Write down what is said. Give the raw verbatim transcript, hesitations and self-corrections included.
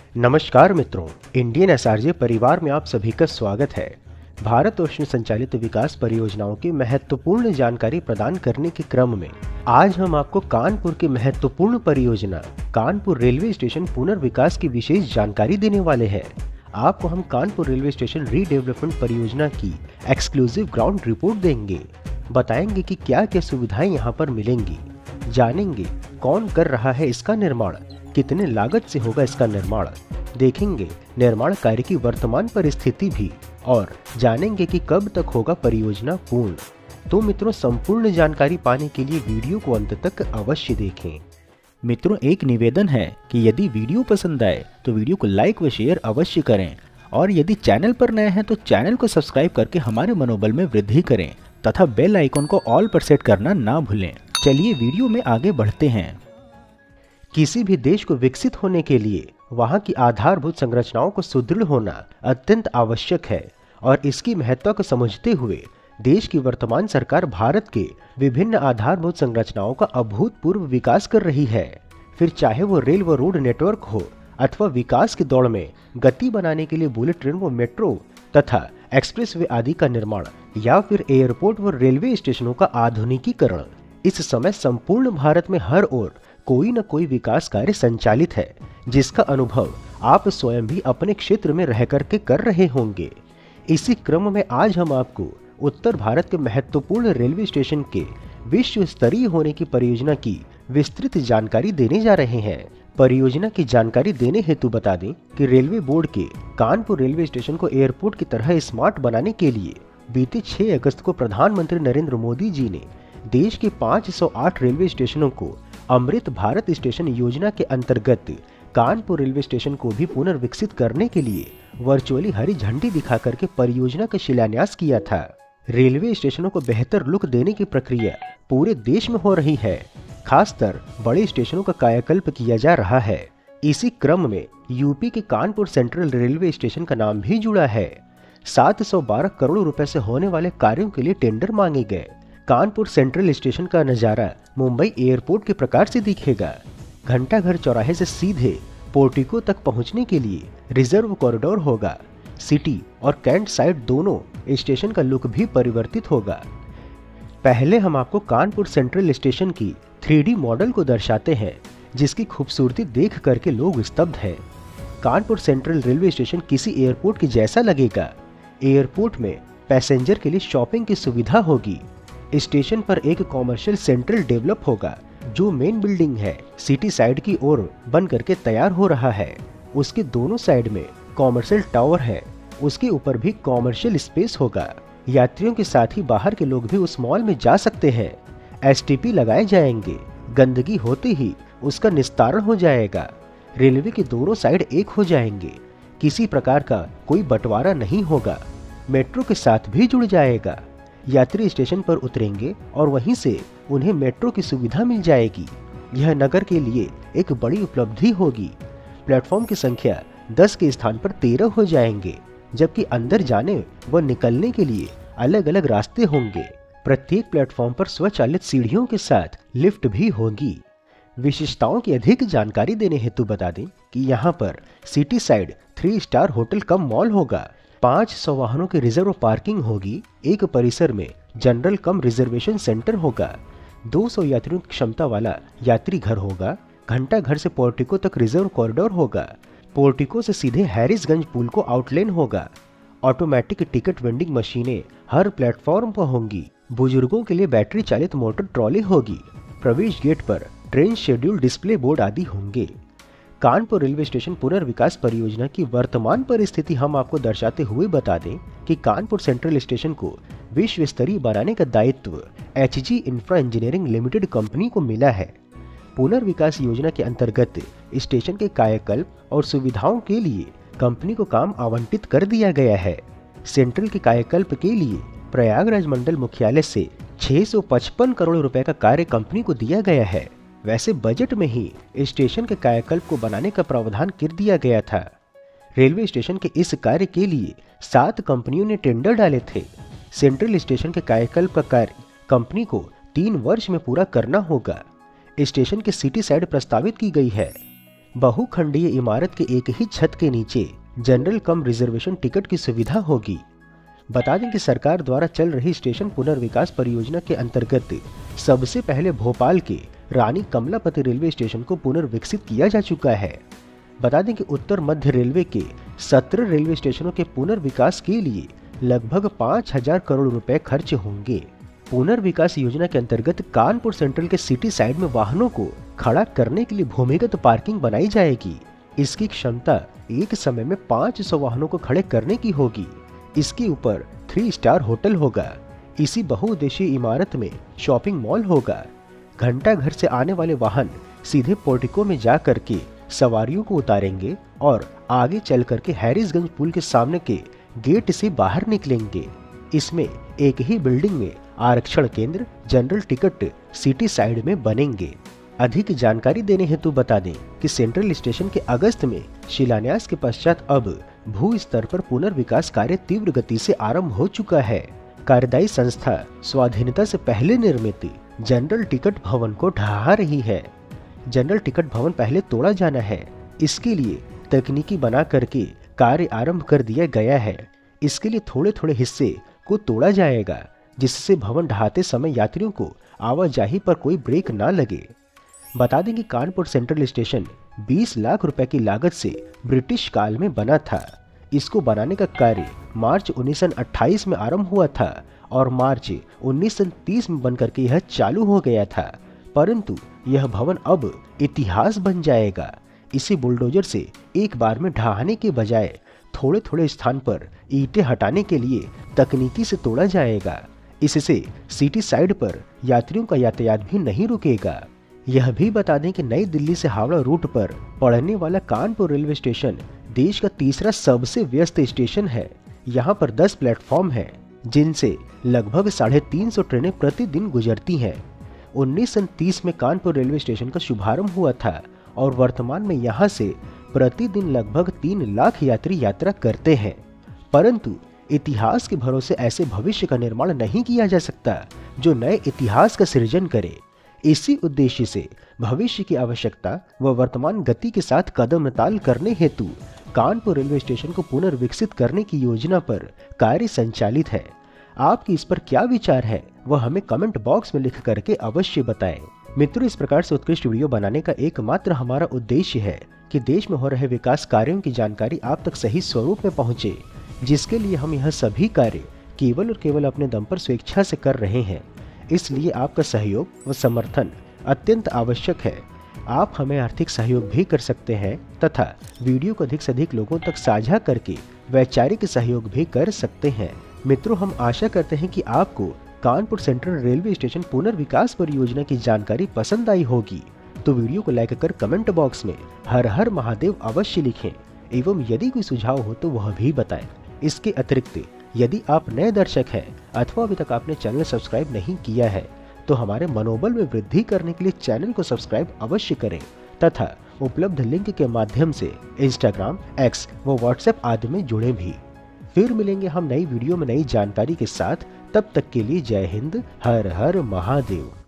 नमस्कार मित्रों, Indian SRJ परिवार में आप सभी का स्वागत है। भारत उष्ण संचालित विकास परियोजनाओं की महत्वपूर्ण जानकारी प्रदान करने के क्रम में आज हम आपको कानपुर की महत्वपूर्ण परियोजना कानपुर रेलवे स्टेशन पुनर्विकास की विशेष जानकारी देने वाले हैं। आपको हम कानपुर रेलवे स्टेशन रीडेवलपमेंट परियोजना की एक्सक्लूसिव ग्राउंड रिपोर्ट देंगे, बताएंगे कि क्या क्या सुविधाएं यहाँ पर मिलेंगी, जानेंगे कौन कर रहा है इसका निर्माण, कितने लागत से होगा इसका निर्माण, देखेंगे निर्माण कार्य की वर्तमान परिस्थिति भी और जानेंगे कि कब तक होगा परियोजना पूर्ण। तो मित्रों, संपूर्ण जानकारी पाने के लिए वीडियो को अंत तक अवश्य देखें। मित्रों, एक निवेदन है कि यदि वीडियो पसंद आए तो वीडियो को लाइक व शेयर अवश्य करें और यदि चैनल पर नए हैं तो चैनल को सब्सक्राइब करके हमारे मनोबल में वृद्धि करें तथा बेल आइकन को ऑल पर सेट करना ना भूलें। चलिए वीडियो में आगे बढ़ते हैं। किसी भी देश को विकसित होने के लिए वहां की आधारभूत संरचनाओं को सुदृढ़ होना अत्यंत आवश्यक है और इसकी महत्ता को समझते हुए देश की वर्तमान सरकार भारत के विभिन्न आधारभूत संरचनाओं का अभूतपूर्व विकास कर रही है। फिर चाहे वो रेल व रोड नेटवर्क हो अथवा विकास की दौड़ में गति बनाने के लिए बुलेट ट्रेन व मेट्रो तथा एक्सप्रेसवे आदि का निर्माण या फिर एयरपोर्ट व रेलवे स्टेशनों का आधुनिकीकरण, इस समय संपूर्ण भारत में हर ओर कोई न कोई विकास कार्य संचालित है, जिसका अनुभव आप स्वयं भी अपने क्षेत्र में रह करके कर रहे होंगे। इसी क्रम में आज हम आपको उत्तर भारत के महत्वपूर्ण रेलवे स्टेशन के विश्व स्तरीय होने की परियोजना की विस्तृत जानकारी देने जा रहे हैं। परियोजना की जानकारी देने हेतु बता दें कि रेलवे बोर्ड के कानपुर रेलवे स्टेशन को एयरपोर्ट की तरह स्मार्ट बनाने के लिए बीते छह अगस्त को प्रधानमंत्री नरेंद्र मोदी जी ने देश के पाँच सौ आठ रेलवे स्टेशनों को अमृत भारत स्टेशन योजना के अंतर्गत कानपुर रेलवे स्टेशन को भी पुनर्विकसित करने के लिए वर्चुअली हरी झंडी दिखाकर के परियोजना का शिलान्यास किया था। रेलवे स्टेशनों को बेहतर लुक देने की प्रक्रिया पूरे देश में हो रही है, खासकर बड़े स्टेशनों का कायाकल्प किया जा रहा है। इसी क्रम में यूपी के कानपुर सेंट्रल रेलवे स्टेशन का नाम भी जुड़ा है। सात सौ बारह करोड़ रुपए से होने वाले कार्यों के लिए टेंडर मांगे गए। कानपुर सेंट्रल स्टेशन का नजारा मुंबई एयरपोर्ट के प्रकार से दिखेगा। घंटाघर चौराहे से सीधे पोर्टिको तक पहुंचने के लिए रिजर्व कॉरिडोर होगा। सिटी और कैंट साइड दोनों स्टेशन का लुक भी परिवर्तित होगा। पहले हम आपको कानपुर सेंट्रल स्टेशन की थ्री डी मॉडल को दर्शाते हैं, जिसकी खूबसूरती देख करके लोग स्तब्ध हैं। कानपुर सेंट्रल रेलवे स्टेशन किसी एयरपोर्ट के जैसा लगेगा। एयरपोर्ट में पैसेंजर के लिए शॉपिंग की सुविधा होगी। स्टेशन पर एक कॉमर्शियल सेंट्रल डेवलप होगा, जो मेन बिल्डिंग है सिटी साइड की ओर बन करके तैयार हो रहा है। उसके दोनों साइड में कॉमर्शियल टावर है, उसके ऊपर भी कॉमर्शियल स्पेस होगा। यात्रियों के साथ ही बाहर के लोग भी उस मॉल में जा सकते हैं। एसटीपी लगाए जाएंगे, गंदगी होते ही उसका निस्तारण हो जाएगा। रेलवे के दोनों साइड एक हो जाएंगे, किसी प्रकार का कोई बंटवारा नहीं होगा। मेट्रो के साथ भी जुड़ जाएगा। यात्री स्टेशन पर उतरेंगे और वहीं से उन्हें मेट्रो की सुविधा मिल जाएगी। यह नगर के लिए एक बड़ी उपलब्धि होगी। प्लेटफॉर्म की संख्या दस के स्थान पर तेरह हो जाएंगे, जबकि अंदर जाने व निकलने के लिए अलग अलग रास्ते होंगे। प्रत्येक प्लेटफॉर्म पर स्वचालित सीढ़ियों के साथ लिफ्ट भी होगी। विशेषताओं की अधिक जानकारी देने हेतु बता दें कि यहाँ पर city side three star hotel cum mall होगा। पाँच सौ वाहनों की रिजर्व पार्किंग होगी। एक परिसर में जनरल कम रिजर्वेशन सेंटर होगा। दो सौ यात्रियों की क्षमता वाला यात्री घर होगा। घंटा घर से पोर्टिको तक रिजर्व कॉरिडोर होगा। पोर्टिको से सीधे हैरिसगंज पुल को आउटलेन होगा। ऑटोमेटिक टिकट वेंडिंग मशीनें हर प्लेटफॉर्म पर होंगी। बुजुर्गों के लिए बैटरी चालित मोटर ट्रॉली होगी। प्रवेश गेट पर ट्रेन शेड्यूल डिस्प्ले बोर्ड आदि होंगे। कानपुर रेलवे स्टेशन पुनर्विकास परियोजना की वर्तमान परिस्थिति हम आपको दर्शाते हुए बता दें कि कानपुर सेंट्रल स्टेशन को विश्व स्तरीय बनाने का दायित्व HG infra engineering limited company को मिला है। पुनर्विकास योजना के अंतर्गत स्टेशन के कायाकल्प और सुविधाओं के लिए कंपनी को काम आवंटित कर दिया गया है। सेंट्रल के कायाकल्प के लिए प्रयागराज मंडल मुख्यालय से छह सौ पचपन करोड़ रुपए का कार्य कंपनी को दिया गया है। वैसे बजट में ही स्टेशन के कायाकल्प को बनाने का प्रावधान कर दिया गया था। रेलवे स्टेशन के इस कार्य के लिए सात कंपनियों ने टेंडर डाले थे। सेंट्रल स्टेशन के कायाकल्प का कार्य कंपनी को तीन वर्ष में पूरा करना होगा। स्टेशन की सिटी साइड प्रस्तावित की गई है। बहुखंडीय इमारत के एक ही छत के नीचे जनरल कम रिजर्वेशन टिकट की सुविधा होगी। बता दें कि सरकार द्वारा चल रही स्टेशन पुनर्विकास परियोजना के अंतर्गत सबसे पहले भोपाल के रानी कमलापति रेलवे स्टेशन को पुनर्विकसित किया जा चुका है। बता दें कि उत्तर मध्य रेलवे के सत्रह रेलवे स्टेशनों के पुनर्विकास के लिए लगभग पाँच हजार करोड़ रुपए खर्च होंगे। पुनर्विकास योजना के अंतर्गत कानपुर सेंट्रल के सिटी साइड में वाहनों को खड़ा करने के लिए भूमिगत पार्किंग बनाई जाएगी। इसकी क्षमता एक समय में पाँच सौ वाहनों को खड़े करने की होगी। इसके ऊपर थ्री स्टार होटल होगा। इसी बहुउद्देशीय इमारत में शॉपिंग मॉल होगा। घंटा घर से आने वाले वाहन सीधे पोर्टिको में जा करके सवारियों को उतारेंगे और आगे चल करके हैरिसगंज पुल के सामने के गेट से बाहर निकलेंगे। इसमें एक ही बिल्डिंग में आरक्षण केंद्र, जनरल टिकट सिटी साइड में बनेंगे। अधिक जानकारी देने हेतु बता दें कि सेंट्रल स्टेशन के अगस्त में शिलान्यास के पश्चात अब भू स्तर पर पुनर्विकास कार्य तीव्र गति से आरंभ हो चुका है। कार्यदायी संस्था स्वाधीनता से पहले निर्मित जनरल टिकट भवन को ढहा रही है। जनरल टिकट भवन पहले तोड़ा जाना है। इसके लिए तकनीकी बना करके कार्य आरंभ कर दिया गया है। इसके लिए थोड़े थोड़े हिस्से को तोड़ा जाएगा, जिससे भवन ढहाते समय यात्रियों को आवाजाही पर कोई ब्रेक ना लगे। बता दें कि कानपुर सेंट्रल स्टेशन बीस लाख रुपए की लागत से ब्रिटिश काल में बना था। इसको बनाने का कार्य मार्च उन्नीस सौ अट्ठाईस में आरंभ हुआ था और मार्च उन्नीस सौ तीस में बनकर के यह चालू हो गया था, परंतु यह भवन अब इतिहास बन जाएगा। इसे बुलडोजर से एक बार में ढहाने के बजाय थोड़े थोड़े स्थान पर ईंटें हटाने के लिए तकनीकी से तोड़ा जाएगा। इससे सिटी साइड पर यात्रियों का यातायात भी नहीं रुकेगा। यह भी बता दें कि नई दिल्ली से हावड़ा रूट पर पड़ने वाला कानपुर रेलवे स्टेशन देश का तीसरा सबसे व्यस्त स्टेशन है। यहाँ पर दस प्लेटफॉर्म हैं, जिनसे लगभग साढ़े तीन सौ ट्रेनें प्रतिदिन गुजरती हैं। उन्नीस सौ तीस में कानपुर रेलवे स्टेशन का शुभारंभ हुआ था और वर्तमान में यहाँ से प्रतिदिन लगभग तीन लाख यात्री यात्रा करते हैं। परंतु इतिहास के भरोसे ऐसे भविष्य का निर्माण नहीं किया जा सकता जो नए इतिहास का सृजन करे। इसी उद्देश्य से भविष्य की आवश्यकता व वर्तमान गति के साथ कदम ताल करने हेतु कानपुर रेलवे स्टेशन को पुनर्विकसित करने की योजना पर कार्य संचालित है। आपकी इस पर क्या विचार है वह हमें कमेंट बॉक्स में लिख करके अवश्य बताएं। मित्रों, इस प्रकार से उत्कृष्ट वीडियो बनाने का एकमात्र हमारा उद्देश्य है कि देश में हो रहे विकास कार्यों की जानकारी आप तक सही स्वरूप में पहुंचे, जिसके लिए हम यह सभी कार्य केवल और केवल अपने दम पर स्वेच्छा से कर रहे हैं। इसलिए आपका सहयोग व समर्थन अत्यंत आवश्यक है। आप हमें आर्थिक सहयोग भी कर सकते हैं तथा वीडियो को अधिक से अधिक लोगों तक साझा करके वैचारिक सहयोग भी कर सकते हैं। मित्रों, हम आशा करते हैं कि आपको कानपुर सेंट्रल रेलवे स्टेशन पुनर्विकास परियोजना की जानकारी पसंद आई होगी। तो वीडियो को लाइक कर कमेंट बॉक्स में हर हर महादेव अवश्य लिखें एवं यदि कोई सुझाव हो तो वह भी बताएं। इसके अतिरिक्त यदि आप नए दर्शक हैं अथवा अभी तक आपने चैनल सब्सक्राइब नहीं किया है तो हमारे मनोबल में वृद्धि करने के लिए चैनल को सब्सक्राइब अवश्य करें तथा उपलब्ध लिंक के माध्यम से इंस्टाग्राम, एक्स व व्हाट्सएप आदि में जुड़े भी। फिर मिलेंगे हम नई वीडियो में नई जानकारी के साथ। तब तक के लिए जय हिंद, हर हर महादेव।